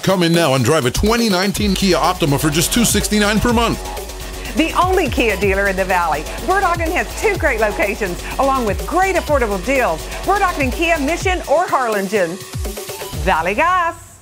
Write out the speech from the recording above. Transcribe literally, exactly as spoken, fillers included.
Come in now and drive a twenty nineteen Kia Optima for just two hundred sixty-nine dollars per month. The only Kia dealer in the Valley. Bert Ogden has two great locations, along with great affordable deals. Bert Ogden Kia, Mission or Harlingen. Valley Gas.